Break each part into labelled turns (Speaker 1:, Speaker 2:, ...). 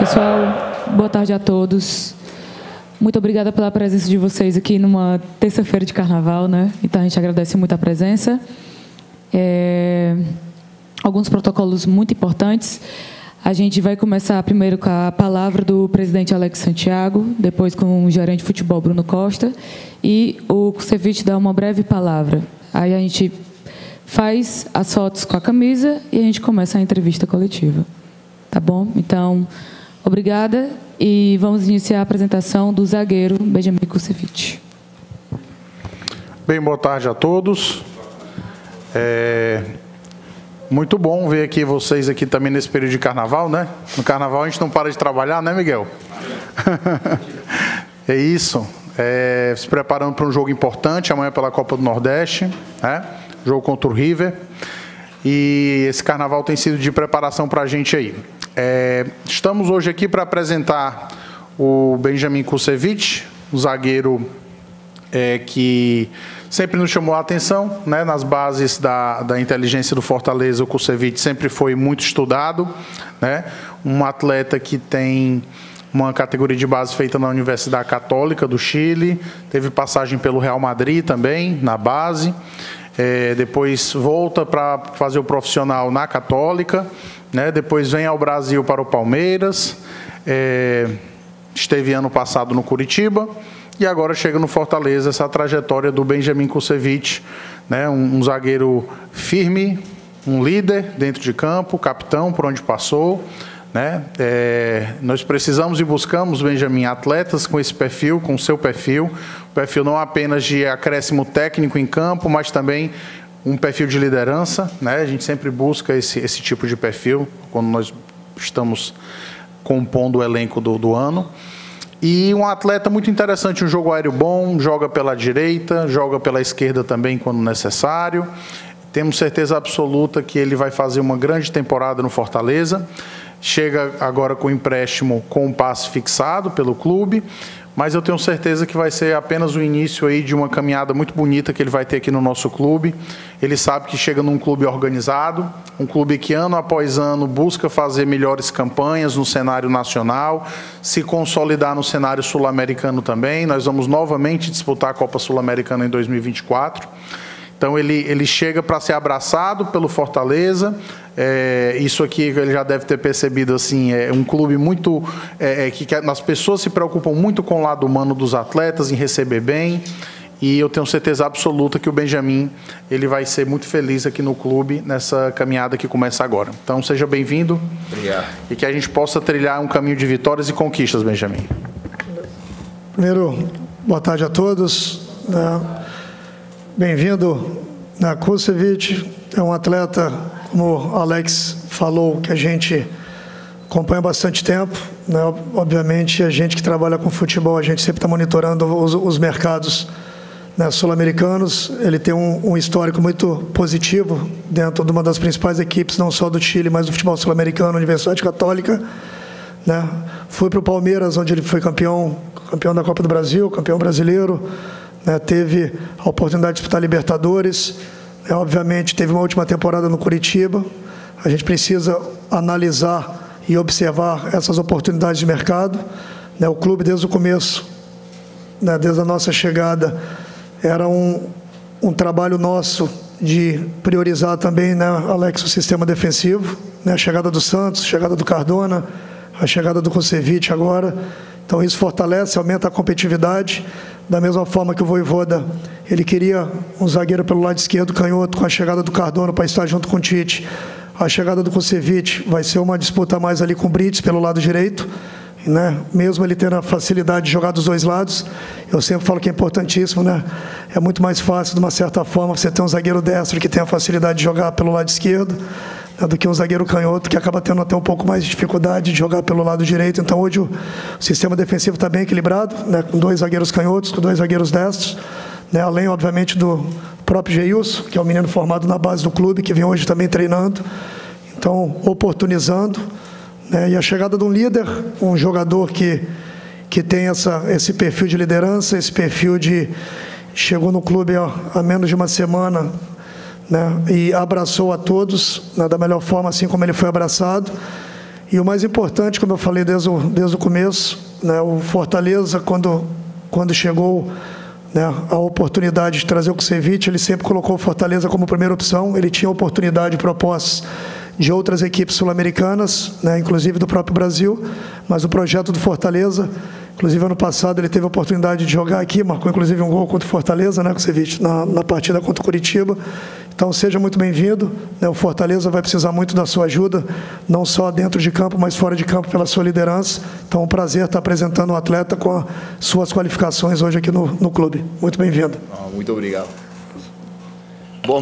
Speaker 1: Pessoal, boa tarde a todos. Muito obrigada pela presença de vocês aqui numa terça-feira de carnaval, né? Então, a gente agradece muito a presença. Alguns protocolos muito importantes. A gente vai começar primeiro com a palavra do presidente Alex Santiago, depois com o gerente de futebol Bruno Costa, e o Kusevich dá uma breve palavra. Aí a gente faz as fotos com a camisa e a gente começa a entrevista coletiva. Tá bom? Então, obrigada e vamos iniciar a apresentação do zagueiro Benjamin Kusevich.
Speaker 2: Bem, boa tarde a todos. Muito bom ver aqui vocês aqui também nesse período de carnaval, né? No carnaval a gente não para de trabalhar, né, Miguel? É isso. Se preparando para um jogo importante amanhã pela Copa do Nordeste, né? Jogo contra o River. E esse carnaval tem sido de preparação para a gente aí. Estamos hoje aqui para apresentar o Benjamin Kusevich, um zagueiro que sempre nos chamou a atenção, né? Nas bases da inteligência do Fortaleza, o Kusevich sempre foi muito estudado, né? Um atleta que tem uma categoria de base feita na Universidade Católica do Chile, teve passagem pelo Real Madrid também, na base, depois volta para fazer o profissional na Católica, né? Depois vem ao Brasil para o Palmeiras, esteve ano passado no Curitiba, e agora chega no Fortaleza essa trajetória do Benjamin Kusevich, né? Um zagueiro firme, um líder dentro de campo, capitão por onde passou, né? Nós precisamos e buscamos, Benjamin, atletas com esse perfil, com o seu perfil, perfil não apenas de acréscimo técnico em campo, mas também um perfil de liderança, né? A gente sempre busca esse tipo de perfil quando nós estamos compondo o elenco do ano. E um atleta muito interessante, um jogo aéreo bom, joga pela direita, joga pela esquerda também quando necessário. Temos certeza absoluta que ele vai fazer uma grande temporada no Fortaleza. Chega agora com empréstimo com um passe fixado pelo clube, mas eu tenho certeza que vai ser apenas o início aí de uma caminhada muito bonita que ele vai ter aqui no nosso clube. Ele sabe que chega num clube organizado, um clube que ano após ano busca fazer melhores campanhas no cenário nacional, se consolidar no cenário sul-americano também. Nós vamos novamente disputar a Copa Sul-Americana em 2024. Então, ele chega para ser abraçado pelo Fortaleza. Isso aqui ele já deve ter percebido, assim, um clube muito... que as pessoas se preocupam muito com o lado humano dos atletas, em receber bem. E eu tenho certeza absoluta que o Benjamin ele vai ser muito feliz aqui no clube, nessa caminhada que começa agora. Então, seja bem-vindo.
Speaker 3: Obrigado.
Speaker 2: E que a gente possa trilhar um caminho de vitórias e conquistas, Benjamin.
Speaker 4: Primeiro, boa tarde a todos. Bem-vindo na Kusevich, é um atleta, como o Alex falou, que a gente acompanha há bastante tempo, né? Obviamente, a gente que trabalha com futebol, a gente sempre está monitorando os mercados, né, sul-americanos. Ele tem um histórico muito positivo dentro de uma das principais equipes, não só do Chile, mas do futebol sul-americano, Universidade Católica, né? Foi para o Palmeiras, onde ele foi campeão da Copa do Brasil, campeão brasileiro, né? Teve a oportunidade de disputar Libertadores, né? Obviamente teve uma última temporada no Curitiba. A gente precisa analisar e observar essas oportunidades de mercado, né? O clube desde o começo, né, desde a nossa chegada, era um trabalho nosso de priorizar também, né, Alex, o sistema defensivo, né? A chegada do Santos, a chegada do Cardona, a chegada do Kusevich agora. Então isso fortalece, aumenta a competitividade. Da mesma forma que o Vojvoda, ele queria um zagueiro pelo lado esquerdo, canhoto, com a chegada do Cardona para estar junto com o Tite. A chegada do Kusevich vai ser uma disputa mais ali com o Brits pelo lado direito, né? Mesmo ele tendo a facilidade de jogar dos dois lados. Eu sempre falo que é importantíssimo, né? É muito mais fácil, de uma certa forma, você ter um zagueiro destro que tem a facilidade de jogar pelo lado esquerdo, né, do que um zagueiro canhoto que acaba tendo até um pouco mais de dificuldade de jogar pelo lado direito. Então, hoje o sistema defensivo está bem equilibrado, né, com 2 zagueiros canhotos, com 2 zagueiros destros, né, além, obviamente, do próprio Geilson, que é um menino formado na base do clube, que vem hoje também treinando, então, oportunizando, né, e a chegada de um líder, um jogador que tem esse perfil de liderança, esse perfil de... Chegou no clube há menos de uma semana, né, e abraçou a todos, né, da melhor forma, assim como ele foi abraçado. E o mais importante, como eu falei desde o começo, né, o Fortaleza, quando chegou, né, a oportunidade de trazer o Kusevich, ele sempre colocou o Fortaleza como primeira opção. Ele tinha oportunidade de propostas de outras equipes sul-americanas, né, inclusive do próprio Brasil, mas o projeto do Fortaleza, inclusive ano passado ele teve a oportunidade de jogar aqui, marcou inclusive um gol contra o Fortaleza, né, Kusevich, na partida contra o Curitiba. Então seja muito bem-vindo, né, o Fortaleza vai precisar muito da sua ajuda, não só dentro de campo, mas fora de campo, pela sua liderança. Então é um prazer estar apresentando um atleta com as suas qualificações hoje aqui no clube. Muito bem-vindo.
Speaker 3: Muito obrigado. Bom,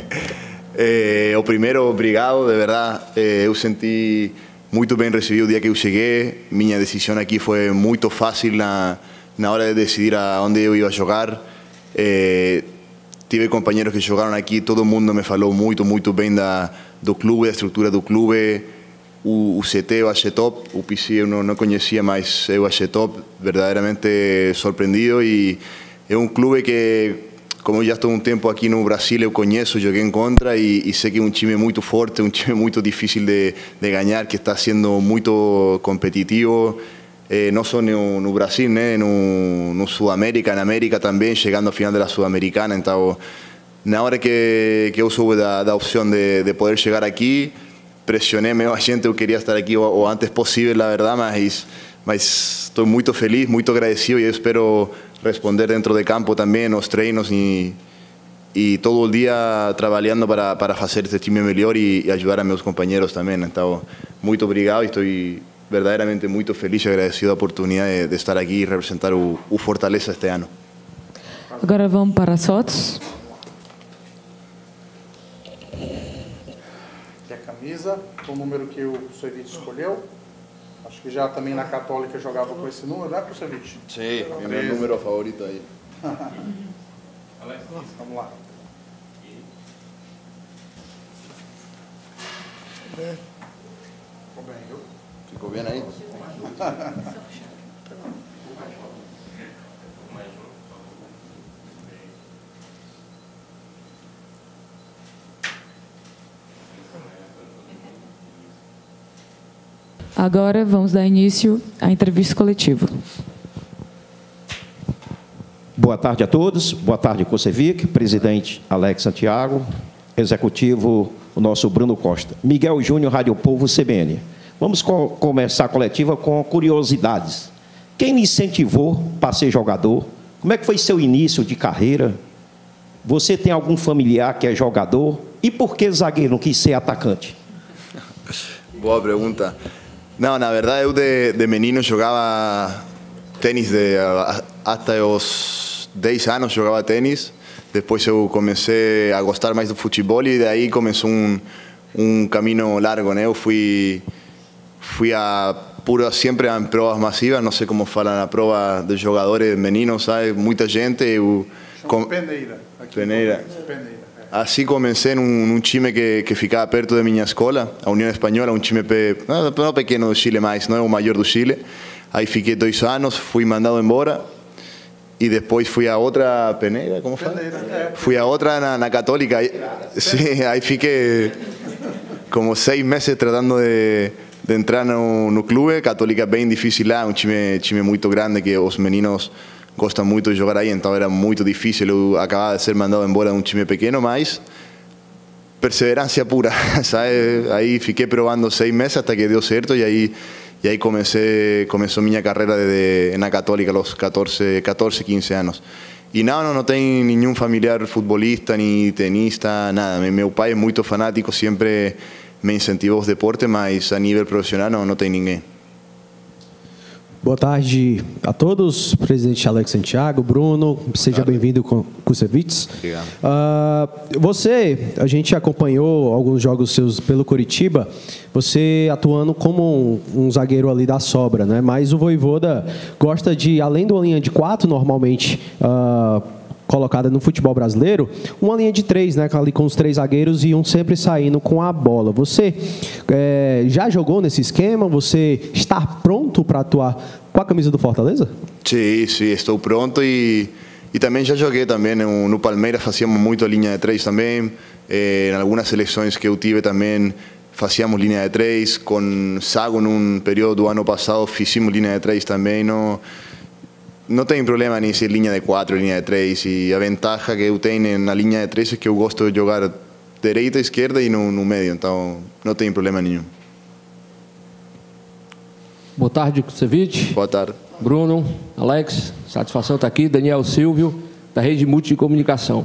Speaker 3: o primeiro, obrigado, de verdade. Eu senti muito bem recebido o dia que eu cheguei. Minha decisão aqui foi muito fácil na hora de decidir aonde eu ia jogar. Tive companheiros que jogaram aqui, todo mundo me falou muito bem do clube, da estrutura do clube. O CT eu achei top, o PC eu não conhecia, mas eu achei top, verdadeiramente surpreendido. E é um clube que, como eu já estou um tempo aqui no Brasil, eu conheço, joguei em contra e sei que é um time muito forte, um time muito difícil de ganhar, que está sendo muito competitivo. Não só no Brasil, né? no Sudamérica, na América também, chegando ao final da Sudamericana. Então, na hora que eu soube da opção de poder chegar aqui, pressionei meu agente, eu queria estar aqui o antes possível, na verdade, mas estou muito feliz, muito agradecido e eu espero responder dentro de campo também, nos treinos e todo o dia trabalhando para fazer este time melhor e ajudar a meus companheiros também. Então, muito obrigado e estou verdadeiramente muito feliz e agradecido a oportunidade de estar aqui e representar o Fortaleza este ano.
Speaker 1: Agora vamos para as fotos.
Speaker 2: Que é a camisa, o número que o Kusevich escolheu. Acho que já também na Católica jogava com esse número, né, Kusevich?
Speaker 3: Sim, é meu número favorito aí.
Speaker 2: Vamos lá. Ficou bem, viu?
Speaker 3: Ficou bem aí?
Speaker 1: Agora vamos dar início à entrevista coletiva.
Speaker 5: Boa tarde a todos. Boa tarde, Kusevich, presidente Alex Santiago, executivo, o nosso Bruno Costa. Miguel Júnior, Rádio Povo, CBN. Vamos começar a coletiva com curiosidades. Quem lhe incentivou para ser jogador? Como é que foi seu início de carreira? Você tem algum familiar que é jogador? E por que zagueiro não quis ser atacante?
Speaker 3: Boa pergunta. Não, na verdade, eu de menino jogava tênis até os 10 anos jogava tênis. Depois eu comecei a gostar mais do futebol e daí começou um caminho largo, né? Eu fui sempre em provas massivas, não sei como fala na prova de jogadores meninos, sabe? Muita gente.
Speaker 2: Peneira.
Speaker 3: Peneira. Assim comecei num time que ficava perto da minha escola, a União Espanhola, um time não pequeno do Chile, mas não é o maior do Chile. Aí fiquei 2 anos, fui mandado embora e depois fui a outra Peneira, como fala? Fui a outra na Católica. Sim, aí fiquei como 6 meses tratando de entrar no clube. Católica é bem difícil lá, um time muito grande que os meninos gostam muito de jogar aí, então era muito difícil. Eu acabava de ser mandado embora de um time pequeno, mas perseverança pura, sabe? Aí fiquei provando 6 meses até que deu certo e aí começou minha carreira na Católica aos 14, 15 anos. E não tem nenhum familiar futebolista, nem tenista, nada. Meu pai é muito fanático, sempre me incentivou os deportes, mas a nível profissional não tem ninguém.
Speaker 6: Boa tarde a todos, presidente Alex Santiago, Bruno, seja bem-vindo com Kusevich.
Speaker 3: Obrigado.
Speaker 6: A gente acompanhou alguns jogos seus pelo Curitiba, você atuando como um zagueiro ali da sobra, né? Mas o Vojvoda gosta de, além de uma linha de 4, normalmente colocada no futebol brasileiro, uma linha de 3, né, ali com os 3 zagueiros e um sempre saindo com a bola. Você já jogou nesse esquema? Você está pronto para atuar com a camisa do Fortaleza?
Speaker 3: Sim, estou pronto e também já joguei também no Palmeiras, fazíamos muito a linha de 3 também. Em algumas seleções que eu tive também hacíamos línea de 3, con Sago en un periodo do ano passado hicimos línea de 3 también, no tem problema ni ser línea de 4, línea de 3, y a ventaja que eu tenho na linha de 3 es que eu gosto de jogar direita, esquerda e no meio, então não tem problema nenhum.
Speaker 7: Boa tarde, Kusevich.
Speaker 3: Boa tarde.
Speaker 7: Bruno, Alex, satisfação estar aqui. Daniel Silvio, da Rede Multi de Comunicação.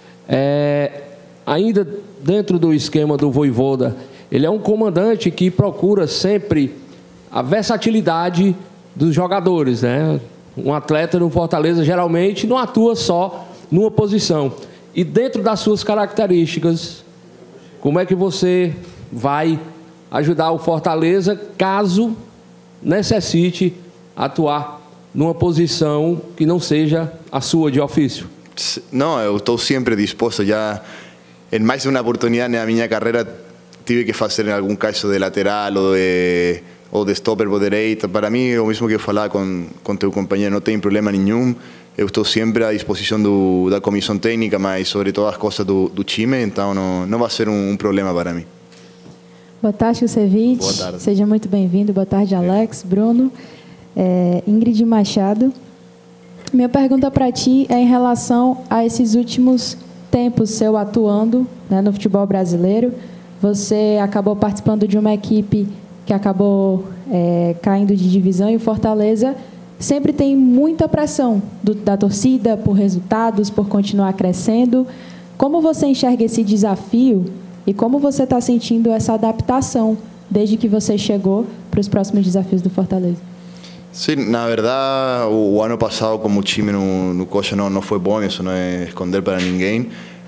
Speaker 7: Ainda dentro do esquema do Vojvoda, ele é um comandante que procura sempre a versatilidade dos jogadores, né? Um atleta no Fortaleza geralmente não atua só numa posição. E dentro das suas características, como é que você vai ajudar o Fortaleza caso necessite atuar numa posição que não seja a sua de ofício?
Speaker 3: Não, eu estou sempre disposto. Já em mais de uma oportunidade na minha carreira tive que fazer em algum caso de lateral ou de stopper por direita. Para mim é o mesmo que eu falar com teu companheiro, não tem problema nenhum. Eu estou sempre à disposição da comissão técnica, mas sobre todas as coisas do time, então não vai ser um problema para mim.
Speaker 8: Boa tarde, Kusevich.
Speaker 3: Boa tarde.
Speaker 8: Seja muito bem-vindo. Boa tarde, Alex, Bruno. Ingrid Machado. Minha pergunta para ti é em relação a esses últimos tempos seu atuando, né, no futebol brasileiro. Você acabou participando de uma equipe que acabou caindo de divisão, e o Fortaleza sempre tem muita pressão da torcida por resultados, por continuar crescendo. Como você enxerga esse desafio e como você está sentindo essa adaptação desde que você chegou para os próximos desafios do Fortaleza?
Speaker 3: Sim, na verdade, o ano passado como time no Coxa não foi bom, isso não é esconder para ninguém,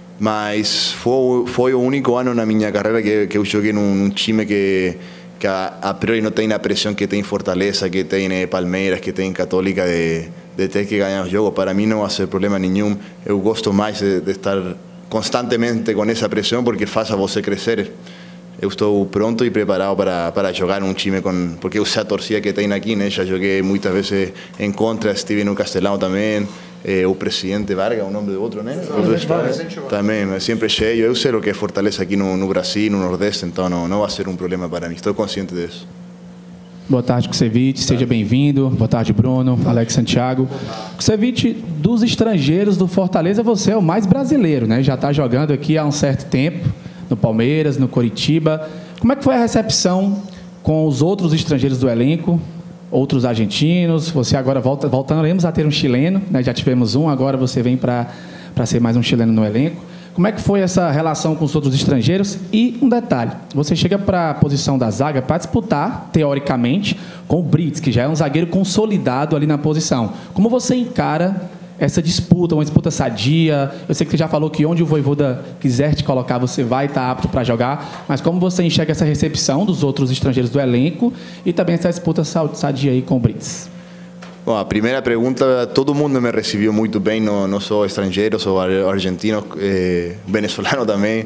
Speaker 3: mas foi o único ano na minha carreira que eu joguei num time que a priori não tem a pressão que tem Fortaleza, que tem Palmeiras, que tem Católica de ter que ganhar o jogo. Para mim não vai ser problema nenhum. Eu gosto mais de estar constantemente com essa pressão porque faz a você crescer. Eu estou pronto e preparado para jogar num time porque eu sei a torcida que tem aqui, né? Já joguei muitas vezes em contra, estive no Castelão também. O presidente Vargas, o nome do outro, né? Também, é sempre cheio. Eu sei o que é Fortaleza aqui no Brasil, no Nordeste, então não vai ser um problema para mim. Estou consciente disso.
Speaker 9: Boa tarde, Kusevich. Seja bem-vindo. Boa tarde, Bruno, Alex Santiago. Kusevich, dos estrangeiros do Fortaleza, você é o mais brasileiro, né? Já está jogando aqui há um certo tempo, no Palmeiras, no Coritiba. Como é que foi a recepção com os outros estrangeiros do elenco? Outros argentinos, você agora voltaremos a ter um chileno, né? Já tivemos um, agora você vem para ser mais um chileno no elenco. Como é que foi essa relação com os outros estrangeiros? E um detalhe, você chega para a posição da zaga para disputar, teoricamente, com o Brits, que já é um zagueiro consolidado ali na posição. Como você encara essa disputa, uma disputa sadia? Eu sei que você já falou que onde o Vojvoda quiser te colocar, você vai estar apto para jogar, mas como você enxerga essa recepção dos outros estrangeiros do elenco e também essa disputa sadia aí com o Brits?
Speaker 3: Bom, a primeira pergunta, todo mundo me recebeu muito bem, não sou estrangeiro, sou argentino, venezuelano também,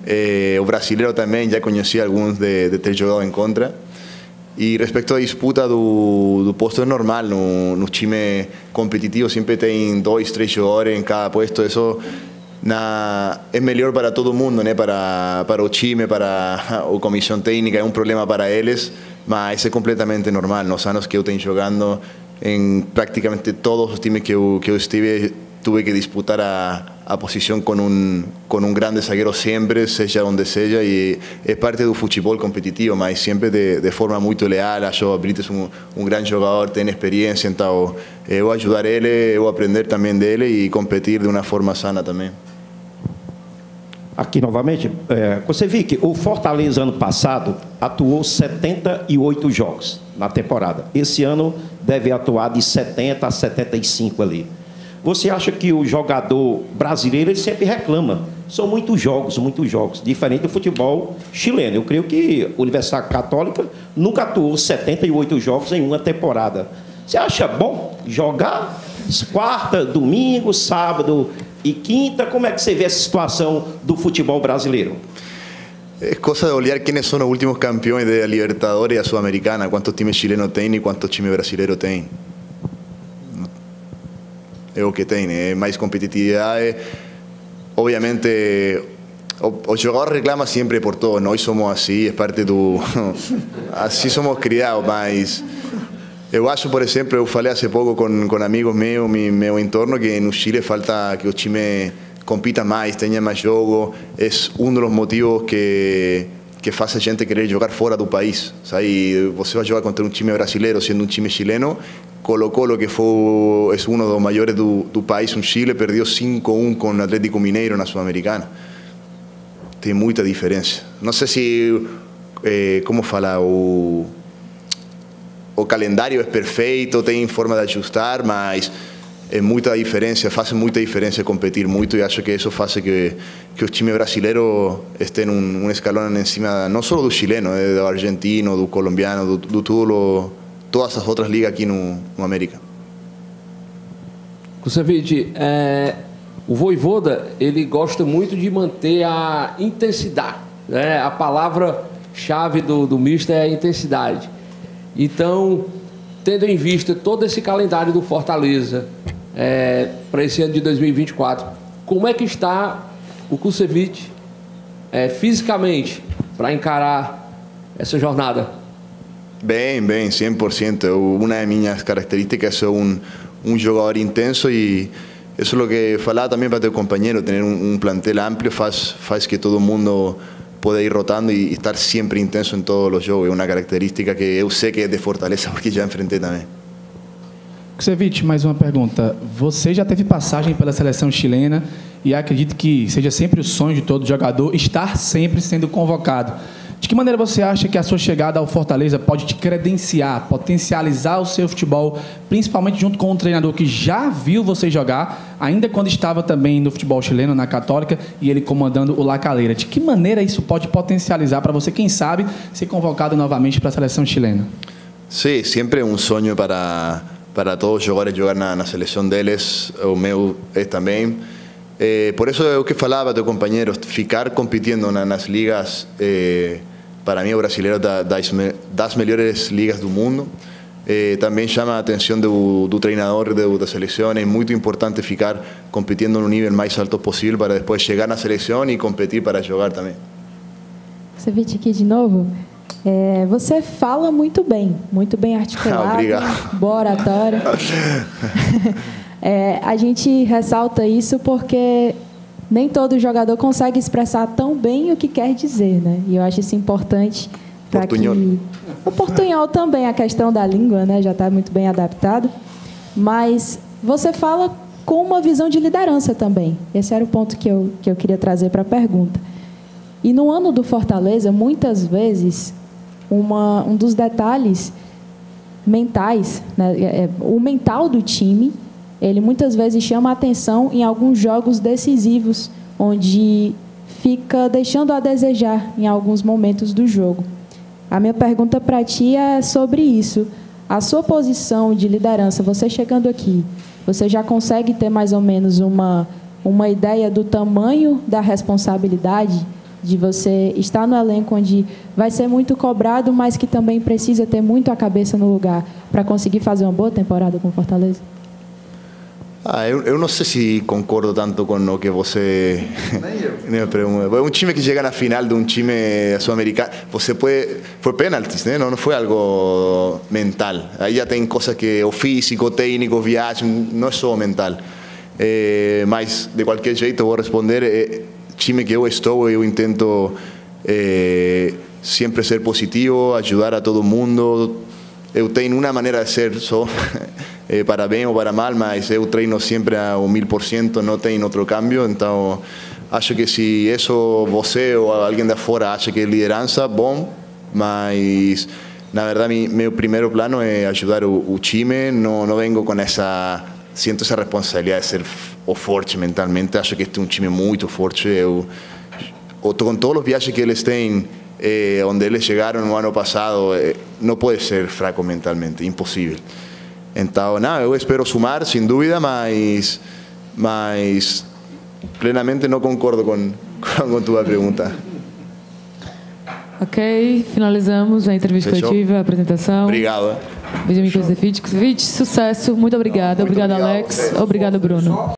Speaker 3: o brasileiro também, já conheci alguns de ter jogado em contra. E respeito à disputa do posto é normal, no time competitivo sempre tem 2, 3 jogadores em cada posto, isso é melhor para todo mundo, né? Para o time, para a comissão técnica, é um problema para eles, mas é completamente normal. Nos anos que eu tenho jogando, em praticamente todos os times que eu estive, tuve que disputar a posição com um grande zagueiro sempre, seja onde seja, e é parte do futebol competitivo, mas sempre de forma muito leal. Acho que o Brits é um grande jogador, tem experiência, então eu ajudar ele, eu aprender também dele e competir de uma forma sana também.
Speaker 5: Aqui novamente, você viu que o Fortaleza ano passado atuou 78 jogos na temporada. Esse ano deve atuar de 70 a 75 ali. Você acha que o jogador brasileiro ele sempre reclama? São muitos jogos, diferente do futebol chileno. Eu creio que a Universidade Católica nunca atuou 78 jogos em uma temporada. Você acha bom jogar quarta, domingo, sábado e quinta? Como é que você vê essa situação do futebol brasileiro?
Speaker 3: É coisa de olhar quem são os últimos campeões da Libertadores e da Sul-Americana, quantos times chilenos tem e quantos times brasileiros tem. É o que tem, é mais competitividade. Obviamente, o jogador reclama siempre por todo, nós somos assim, é parte do... assim somos criados, mas... Eu acho, por exemplo, eu falei há pouco com amigos meus, meu entorno, que no Chile falta que o time compita mais, tenha mais jogo. É um dos motivos que faz a gente querer jogar fora do país. Sabe? Você vai jogar contra um time brasileiro, sendo um time chileno. Colo-Colo, que foi um dos maiores do país, um Chile, perdeu 5-1 com o Atlético Mineiro na Sul-Americana. Tem muita diferença. Não sei se, como falar, o calendário é perfeito, tem forma de ajustar, mas é muita diferença, faz muita diferença competir muito, e acho que isso faz que o time brasileiro esteja um escalão em cima, não só do chileno, do argentino, do colombiano, todas as outras ligas aqui no América.
Speaker 7: Kusevich, o Vojvoda, ele gosta muito de manter a intensidade, né? A palavra-chave do mister é a intensidade. Então, tendo em vista todo esse calendário do Fortaleza para esse ano de 2024, como é que está o Kusevich fisicamente para encarar essa jornada?
Speaker 3: Bem, 100%. Uma das minhas características é um jogador intenso, e isso é o que falava também para teu companheiro, ter um plantel amplo faz que todo mundo poder ir rotando e estar sempre intenso em todos os jogos. É uma característica que eu sei que é de Fortaleza, porque já enfrentei também.
Speaker 9: Kusevich, mais uma pergunta. Você já teve passagem pela seleção chilena e acredito que seja sempre o sonho de todo jogador estar sempre sendo convocado. De que maneira você acha que a sua chegada ao Fortaleza pode te credenciar, potencializar o seu futebol, principalmente junto com um treinador que já viu você jogar, ainda quando estava também no futebol chileno, na Católica, e ele comandando o La Calera? De que maneira isso pode potencializar para você, quem sabe, ser convocado novamente para a seleção chilena?
Speaker 3: Sim, sempre é um sonho para todos os jogadores jogar na seleção deles, o meu é também. Por isso é o que falava teu companheiro, ficar competindo nas ligas, para mim o brasileiro das melhores ligas do mundo. Também chama a atenção do treinador da seleção. É muito importante ficar competindo no nível mais alto possível para depois chegar na seleção e competir para jogar também.
Speaker 8: Kusevich, aqui de novo. Você fala muito bem articulado,
Speaker 3: obrigado.
Speaker 8: Boa oratória. A gente ressalta isso porque nem todo jogador consegue expressar tão bem o que quer dizer, né? E eu acho isso importante para que... O portunhol também, a questão da língua, né? Já está muito bem adaptado. Mas você fala com uma visão de liderança também. Esse era o ponto que eu queria trazer para a pergunta. E no ano do Fortaleza, muitas vezes, um dos detalhes mentais, né? O mental do time, ele muitas vezes chama a atenção em alguns jogos decisivos, onde fica deixando a desejar em alguns momentos do jogo. A minha pergunta para ti é sobre isso. A sua posição de liderança, você chegando aqui, você já consegue ter mais ou menos uma ideia do tamanho da responsabilidade de você estar no elenco onde vai ser muito cobrado, mas que também precisa ter muito a cabeça no lugar para conseguir fazer uma boa temporada com o Fortaleza?
Speaker 3: Eu não sei se concordo tanto com o que você me pergunta. É um time que chega na final de um time sul-americano. Foi pênaltis, né? Não foi algo mental. Aí já tem coisas que o físico, o técnico, viagem, não é só mental. Mas, de qualquer jeito, eu vou responder. Time que eu estou, eu intento sempre ser positivo, ajudar a todo mundo. Eu tenho uma maneira de ser só, para bem ou para mal, mas eu treino sempre a 1000%, não tem outro câmbio. Então, acho que se isso você ou alguém de fora acha que é liderança, bom, mas na verdade meu primeiro plano é ajudar o time. Não venho com sinto essa responsabilidade de ser o forte mentalmente. Acho que este é um time muito forte. Com todos os viagens que eles têm, onde eles chegaram no ano passado, não pode ser fraco mentalmente, impossível. Então, eu espero sumar, sem dúvida, mas plenamente não concordo com tua pergunta.
Speaker 1: Ok, finalizamos a entrevista coletiva, a apresentação.
Speaker 3: Obrigado.
Speaker 1: Benjamin Kusevich, sucesso, muito obrigada. Obrigado, Alex. Obrigado, Bruno.